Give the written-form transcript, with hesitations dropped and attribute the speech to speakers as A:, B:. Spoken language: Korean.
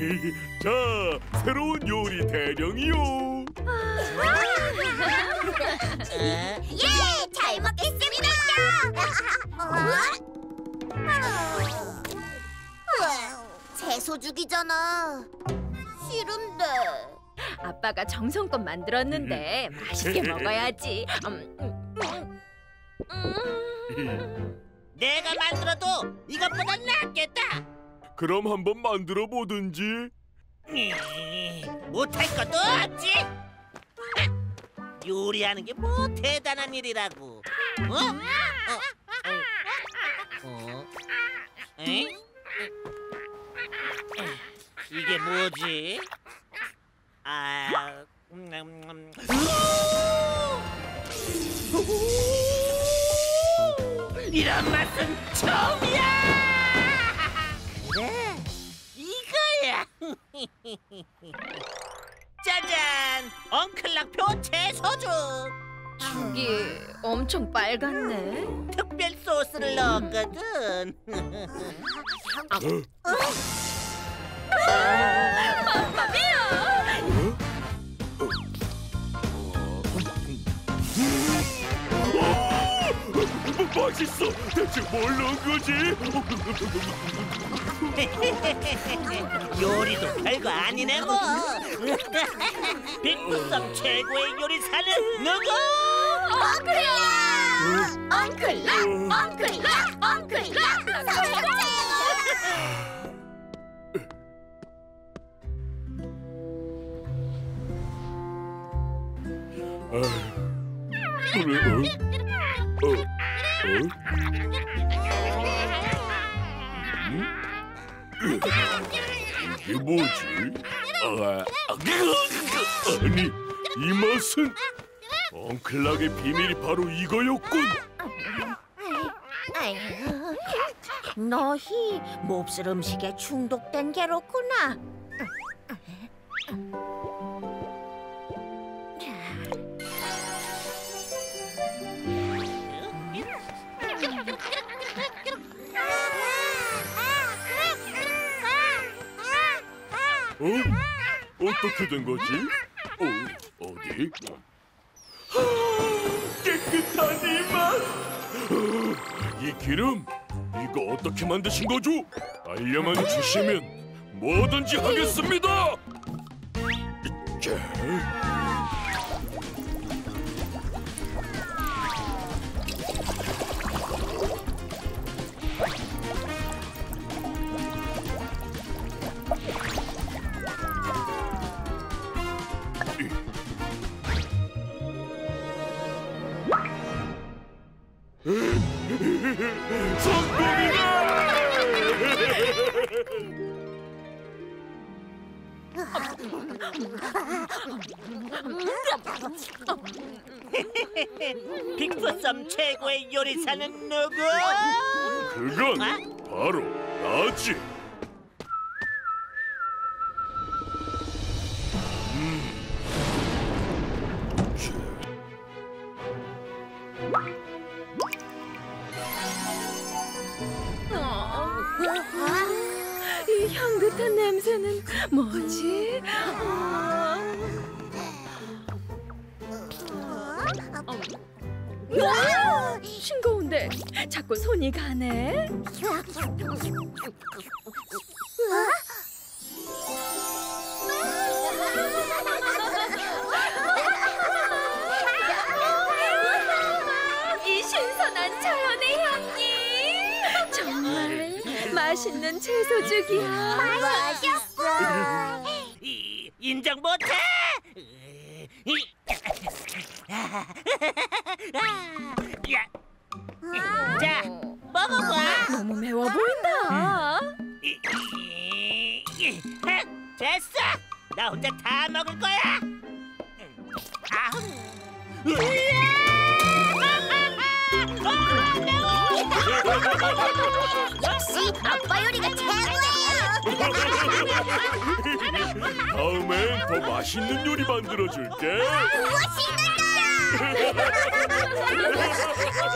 A: 자, 새로운 요리 대령이요.
B: 예, 잘 먹겠습니다. 채소죽이잖아. 싫은데.
C: 아빠가 정성껏 만들었는데 맛있게 먹어야지.
D: 내가 만들어도 이것보단 낫겠다.
A: 그럼 한번 만들어 보든지.
D: 못할 것도 없지. 요리하는 게 뭐 대단한 일이라고. 에이? 이게 뭐지? 이런 맛은 처음이야. 그래, 이거야. 짜잔, 엉클락표 채소죽.
C: 죽이 엄청 빨갛네.
D: 특별 소스를 넣었거든.
A: 맛있어. 대체 뭘 넣은 거지?
D: 요리도 별거 아니네 뭐. 빅부섬 최고의 요리사는 누구?
B: 엉클락.
A: 이게 뭐지? 아니, 이 맛은 엉클락의 비밀이 바로 이거였군.
B: 너희 몹쓸 음식에 중독된 게로구나.
A: 어떻게 된 거지? 어디? 깨끗한 이 맛! 이 기름, 이거 어떻게 만드신 거죠? 알려만 주시면 뭐든지 하겠습니다!
D: 빅부섬 최고의 요리사는 누구?
A: 그건 바로 나지.
C: 이 향긋한 냄새는 뭐지? 싱거운데 자꾸 손이 가네. 이 신선한 자연의 향기, 정말 맛있는 채소죽이야.
B: 맛있어.
D: 인정 못해. 자, 먹어봐.
C: 너무 매워 보인다.
D: 됐어. 나 혼자 다 먹을 거야.
B: 역시 아빠 요리가 최고예요.
A: 다음엔 더 맛있는 요리 만들어줄게.
B: 우와, 신난다.